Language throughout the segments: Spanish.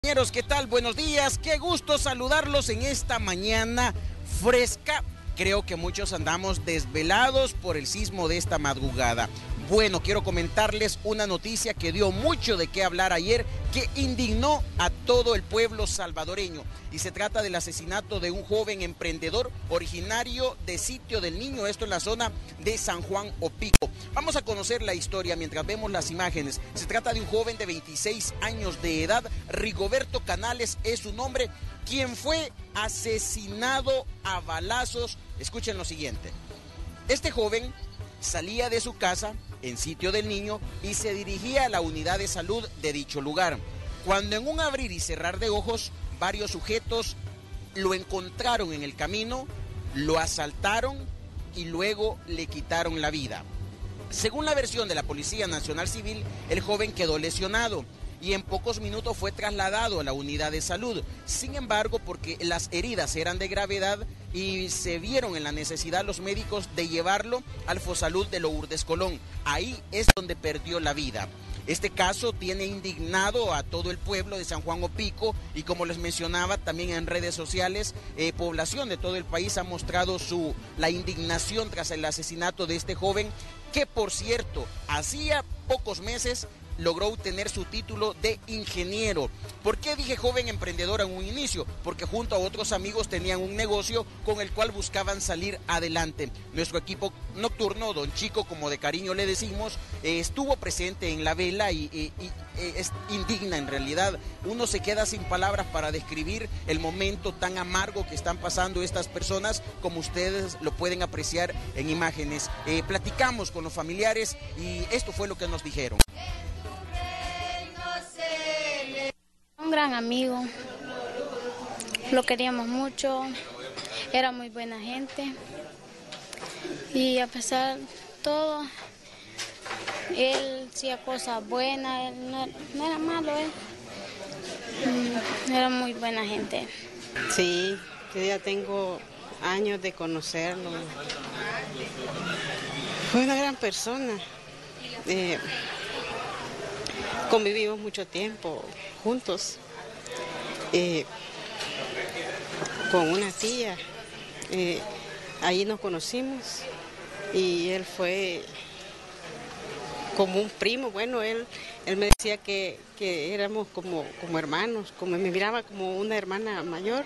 Compañeros, ¿qué tal? Buenos días, qué gusto saludarlos en esta mañana fresca. Creo que muchos andamos desvelados por el sismo de esta madrugada. Bueno, quiero comentarles una noticia que dio mucho de qué hablar ayer, que indignó a todo el pueblo salvadoreño. Y se trata del asesinato de un joven emprendedor originario de Sitio del Niño, esto en la zona de San Juan Opico. Vamos a conocer la historia mientras vemos las imágenes. Se trata de un joven de 26 años de edad, Rigoberto Canales es su nombre, quien fue asesinado a balazos. Escuchen lo siguiente. Este joven salía de su casa en Sitio del Niño y se dirigía a la unidad de salud de dicho lugar, cuando en un abrir y cerrar de ojos, varios sujetos lo encontraron en el camino, lo asaltaron y luego le quitaron la vida. Según la versión de la Policía Nacional Civil, el joven quedó lesionado y en pocos minutos fue trasladado a la unidad de salud. Sin embargo, porque las heridas eran de gravedad y se vieron en la necesidad los médicos de llevarlo al Fosalud de Lourdes Colón. Ahí es donde perdió la vida. Este caso tiene indignado a todo el pueblo de San Juan Opico y, como les mencionaba, también en redes sociales, población de todo el país ha mostrado la indignación tras el asesinato de este joven, que por cierto, hacía pocos meses logró obtener su título de ingeniero. ¿Por qué dije joven emprendedor en un inicio? Porque junto a otros amigos tenían un negocio con el cual buscaban salir adelante. Nuestro equipo nocturno, Don Chico, como de cariño le decimos, estuvo presente en la vela y es indigna en realidad. Uno se queda sin palabras para describir el momento tan amargo que están pasando estas personas, como ustedes lo pueden apreciar en imágenes. Platicamos con los familiares y esto fue lo que nos dijeron. Un gran amigo, lo queríamos mucho, era muy buena gente y a pesar de todo, él hacía cosas buenas, él no era malo, él era muy buena gente. Sí, yo ya tengo años de conocerlo, fue una gran persona, convivimos mucho tiempo juntos, con una tía, ahí nos conocimos y él fue como un primo. Bueno, él me decía que éramos como hermanos, como me miraba como una hermana mayor.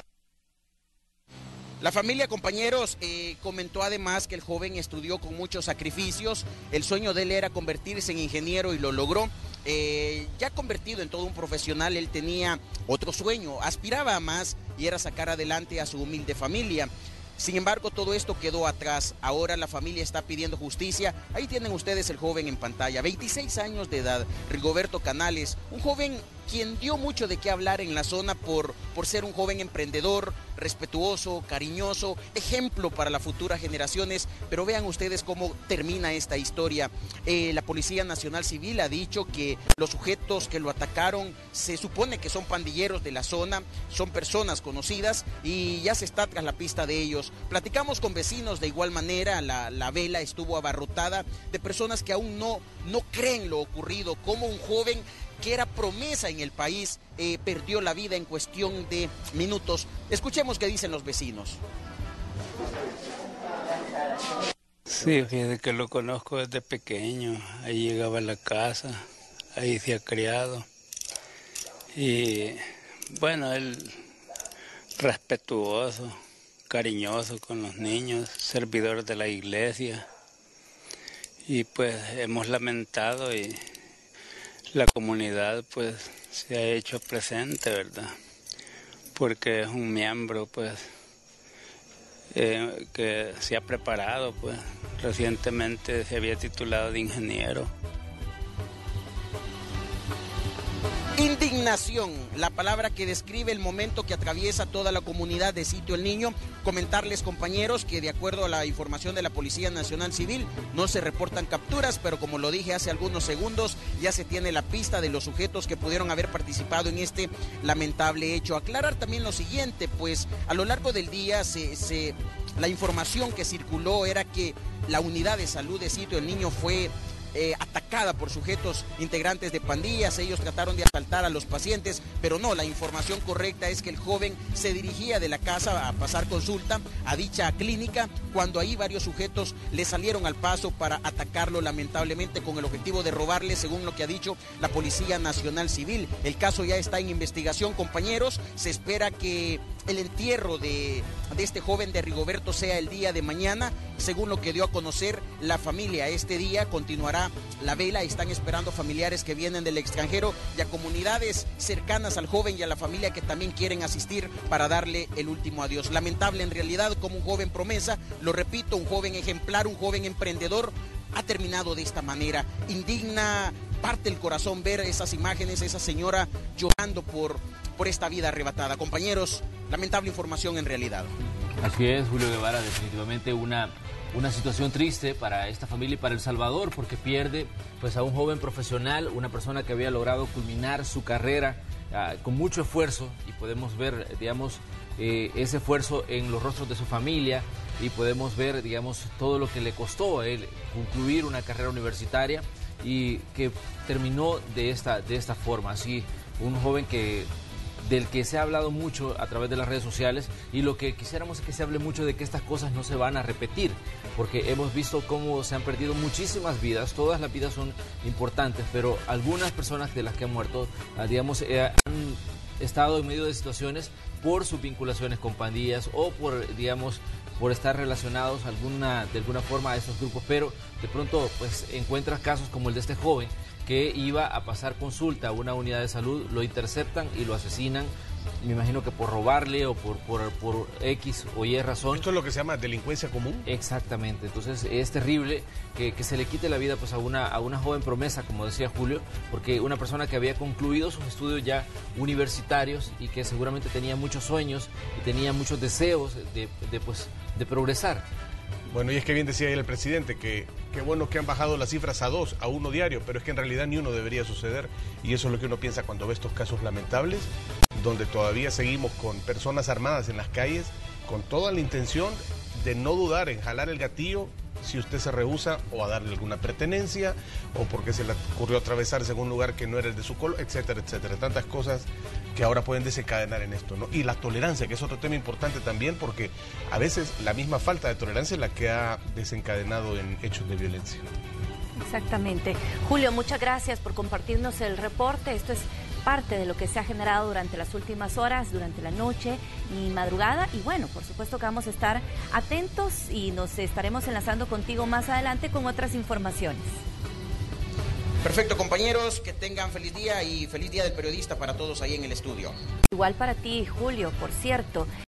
La familia, compañeros, comentó además que el joven estudió con muchos sacrificios. El sueño de él era convertirse en ingeniero y lo logró. Ya convertido en todo un profesional, él tenía otro sueño, aspiraba a más y era sacar adelante a su humilde familia. Sin embargo, todo esto quedó atrás. Ahora la familia está pidiendo justicia. Ahí tienen ustedes el joven en pantalla, 26 años de edad, Rigoberto Canales, un joven quien dio mucho de qué hablar en la zona por ser un joven emprendedor, respetuoso, cariñoso, ejemplo para las futuras generaciones. Pero vean ustedes cómo termina esta historia. La Policía Nacional Civil ha dicho que los sujetos que lo atacaron se supone que son pandilleros de la zona, son personas conocidas y ya se está tras la pista de ellos. Platicamos con vecinos de igual manera, la vela estuvo abarrotada de personas que aún no creen lo ocurrido, como un joven que era promesa en el país, perdió la vida en cuestión de minutos. Escuchemos qué dicen los vecinos. Sí, fíjate que lo conozco desde pequeño. Ahí llegaba a la casa, ahí se ha criado. Y bueno, él respetuoso, cariñoso con los niños, servidor de la iglesia. Y pues hemos lamentado y la comunidad pues se ha hecho presente, ¿verdad? Porque es un miembro pues que se ha preparado, pues recientemente se había titulado de ingeniero. Indignación, la palabra que describe el momento que atraviesa toda la comunidad de Sitio el Niño. Comentarles, compañeros, que de acuerdo a la información de la Policía Nacional Civil no se reportan capturas, pero como lo dije hace algunos segundos, ya se tiene la pista de los sujetos que pudieron haber participado en este lamentable hecho. Aclarar también lo siguiente, pues a lo largo del día la información que circuló era que la unidad de salud de Sitio el Niño fue atacada por sujetos integrantes de pandillas. Ellos trataron de asaltar a los pacientes, pero no, la información correcta es que el joven se dirigía de la casa a pasar consulta a dicha clínica, cuando ahí varios sujetos le salieron al paso para atacarlo, lamentablemente con el objetivo de robarle, según lo que ha dicho la Policía Nacional Civil. El caso ya está en investigación, compañeros. Se espera que el entierro de este joven de Rigoberto sea el día de mañana, según lo que dio a conocer la familia. Este día continuará la vela, están esperando familiares que vienen del extranjero y a comunidades cercanas al joven y a la familia que también quieren asistir para darle el último adiós. Lamentable en realidad, como un joven promesa, lo repito, un joven ejemplar, un joven emprendedor, ha terminado de esta manera. Indigna, parte el corazón ver esas imágenes, esa señora llorando por esta vida arrebatada. Compañeros, lamentable información en realidad. Así es, Julio Guevara, definitivamente una situación triste para esta familia y para El Salvador, porque pierde pues a un joven profesional, una persona que había logrado culminar su carrera con mucho esfuerzo, y podemos ver, digamos, ese esfuerzo en los rostros de su familia, y podemos ver, digamos, todo lo que le costó a él concluir una carrera universitaria y que terminó de esta forma. Así, un joven del que se ha hablado mucho a través de las redes sociales, y lo que quisiéramos es que se hable mucho de que estas cosas no se van a repetir, porque hemos visto cómo se han perdido muchísimas vidas. Todas las vidas son importantes, pero algunas personas de las que han muerto, digamos, han estado en medio de situaciones por sus vinculaciones con pandillas o por estar relacionados de alguna forma a estos grupos, pero de pronto pues encuentras casos como el de este joven que iba a pasar consulta a una unidad de salud, lo interceptan y lo asesinan, me imagino que por robarle o por X o Y razón. ¿Esto es lo que se llama delincuencia común? Exactamente, entonces es terrible que se le quite la vida pues a una joven promesa, como decía Julio, porque una persona que había concluido sus estudios ya universitarios y que seguramente tenía muchos sueños y tenía muchos deseos de progresar. Bueno, y es que bien decía ahí el presidente que bueno que han bajado las cifras a 1 diario, pero es que en realidad ni uno debería suceder, y eso es lo que uno piensa cuando ve estos casos lamentables, donde todavía seguimos con personas armadas en las calles, con toda la intención de no dudar en jalar el gatillo si usted se rehúsa, o a darle alguna pertenencia, o porque se le ocurrió atravesarse en un lugar que no era el de su color, etcétera, etcétera. Tantas cosas que ahora pueden desencadenar en esto, ¿no? Y la tolerancia, que es otro tema importante también, porque a veces la misma falta de tolerancia es la que ha desencadenado en hechos de violencia. Exactamente. Julio, muchas gracias por compartirnos el reporte. Esto es parte de lo que se ha generado durante las últimas horas, durante la noche y madrugada. Y bueno, por supuesto que vamos a estar atentos y nos estaremos enlazando contigo más adelante con otras informaciones. Perfecto, compañeros, que tengan feliz día y feliz día del periodista para todos ahí en el estudio. Igual para ti, Julio, por cierto.